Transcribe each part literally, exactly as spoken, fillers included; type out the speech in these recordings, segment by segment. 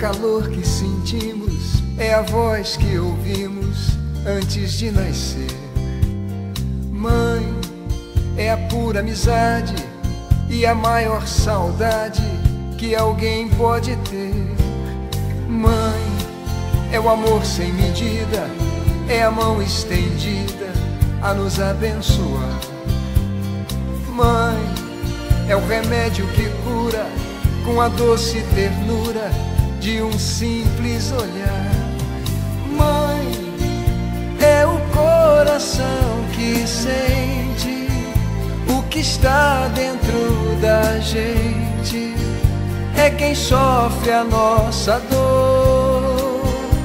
calor que sentimos, é a voz que ouvimos antes de nascer. Mãe é a pura amizade e a maior saudade que alguém pode ter. Mãe é o amor sem medida, é a mão estendida a nos abençoar. Mãe é o remédio que cura com a doce ternura de um simples olhar. Mãe é o coração que sente o que está dentro da gente, é quem sofre a nossa dor.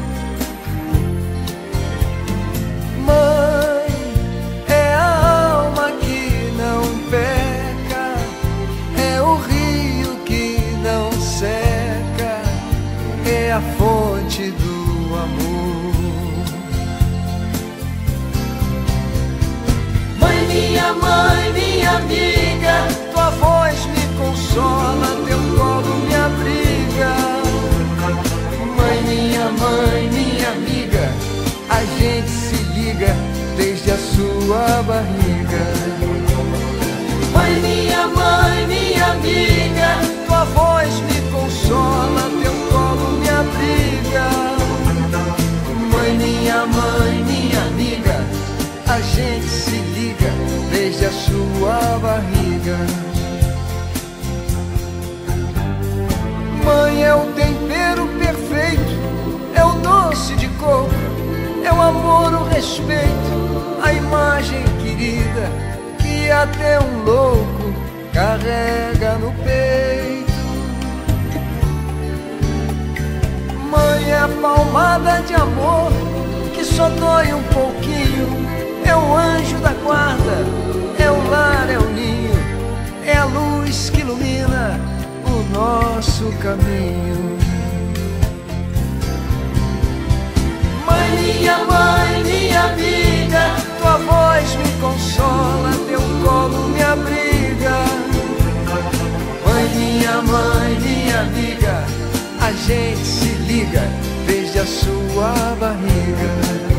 Mãe é a alma que não peca, é o rio que não seca, é a fonte do amor. Mãe, minha mãe, minha amiga, tua voz me consola, teu colo me abriga. Mãe, minha mãe, minha amiga, a gente se liga desde a sua barriga. Mãe, minha mãe, minha amiga, tua voz me consola, teu colo me abriga. Mãe, minha mãe, minha amiga, a gente se liga desde a sua barriga. Mãe é o tempero perfeito, é o doce de coco, é o amor, o respeito, a imagem querida que até um louco carrega no peito. Mãe é a palmada de amor que só dói um pouquinho, é o anjo da guarda, é o lar, é o ninho, é a luz que ilumina o nosso caminho. Mãe, minha mãe, minha amiga, tua voz me consola, teu colo me abriga. Mãe, minha mãe, minha amiga, a gente se liga desde a sua barriga.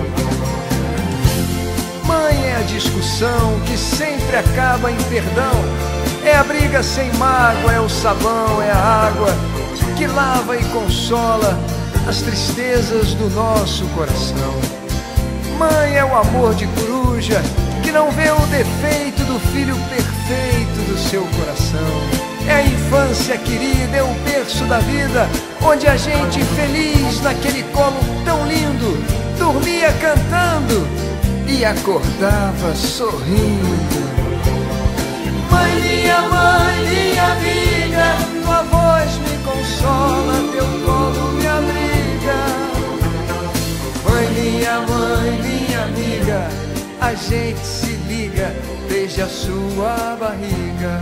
Mãe é a discussão que sempre acaba em perdão, é a briga sem mágoa, é o sabão, é a água que lava e consola as tristezas do nosso coração. Mãe é o amor de coruja que não vê o defeito do filho perfeito do seu coração. É a infância querida, é o berço da vida, onde a gente feliz naquele colo tão lindo dormia cantando e acordava sorrindo. Mãe, minha mãe, minha amiga, tua voz me consola, teu colo me abriga. Mãe, minha mãe, minha amiga, a gente se liga desde a sua barriga.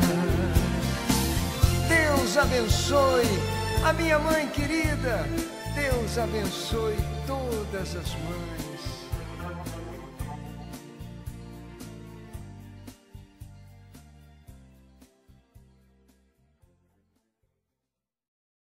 Deus abençoe a minha mãe querida, Deus abençoe todas as mães.